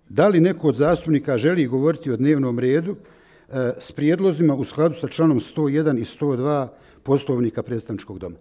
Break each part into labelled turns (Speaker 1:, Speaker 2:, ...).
Speaker 1: Da li neko od zastupnika želi govoriti o dnevnom redu s prijedlozima u skladu sa članom 101 i 102 Poslovnika predstavničkog doma?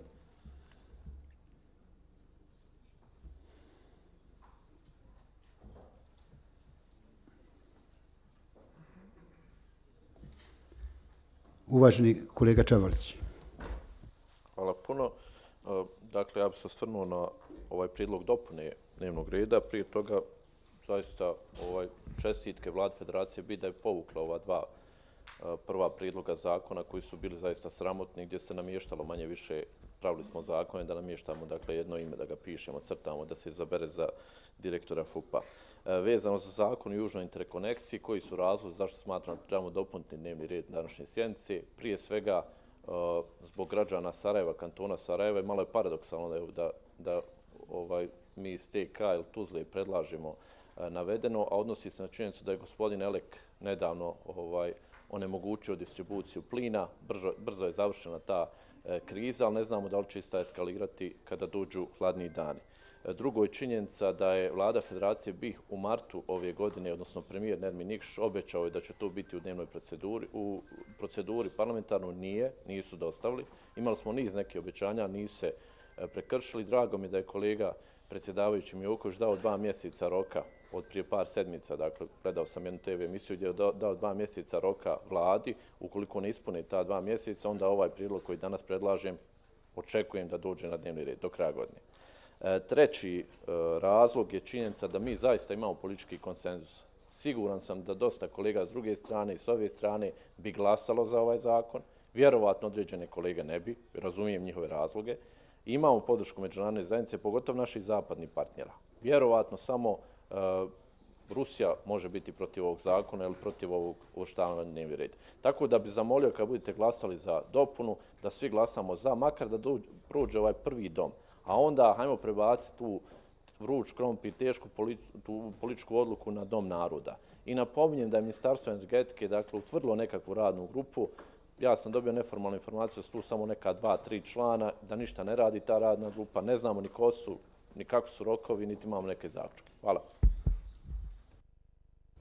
Speaker 1: Uvaženi kolega Čavalić.
Speaker 2: Hvala puno. Dakle, ja bih se osvrnuo na ovaj prijedlog dopune dnevnog reda. Prije toga, zaista, čestitke Vlade Federacije bi da je povukla ova dva prva prijedloga zakona koji su bili zaista sramotni, gdje se namještalo manje više, pravili smo zakone da namještamo dakle, jedno ime, da ga pišemo, crtamo, da se izabere za direktora FUP-a. Vezano za zakon o južnoj interkonekciji, koji su razlozi zašto smatram da trebamo dopuniti dnevni red današnje sjednice. Prije svega, zbog građana Sarajeva, kantona Sarajeva, malo je paradoksalno da mi iz TK ili Tuzle predlažemo navedeno, a odnosi se na činjenicu da je gospodin Elek nedavno onemogućio distribuciju plina. Brzo je završena ta kriza, ali ne znamo da li će ista eskalirati kada dođu hladniji dani. Drugo je činjenica da je Vlada Federacije BiH u martu ove godine, odnosno premijer Nermin Nikšić, obećao je da će to biti u dnevnoj proceduri parlamentarno. Nisu dostavili. Imali smo niz nekih obećanja, nisu se prekršili. Drago mi je da je kolega predsjedavajući Mijovković dao 2 mjeseca roka od prije par sedmica. Dakle, gledao sam jednu TV emisiju gdje je dao 2 mjeseca roka vladi. Ukoliko ne ispune ta 2 mjeseca, onda ovaj prijedlog koji danas predlažem očekujem da dođe na dnevni red do kraja godine. Treći razlog je činjenica da mi zaista imamo politički konsenzus. Siguran sam da dosta kolega s druge strane i s ove strane bi glasalo za ovaj zakon. Vjerovatno određene kolege ne bi, razumijem njihove razloge. Imamo podršku međunarodne zajednice, pogotovo naših zapadnih partnera. Vjerovatno samo Rusija može biti protiv ovog zakona ili protiv ovog uvrštavanja na dnevni red. Tako da bi zamolio kad budete glasali za dopunu, da svi glasamo za, makar da prođe ovaj prvi dom. A onda hajmo prebaciti tu vruć krompir, tešku političku odluku na Dom naroda. I napominjem da je Ministarstvo energetike dakle, utvrdilo nekakvu radnu grupu. Ja sam dobio neformalnu informaciju da su tu samo neka 2-3 člana, da ništa ne radi ta radna grupa. Ne znamo ni ko su, ni kako su rokovi, niti imamo neke zaključke. Hvala.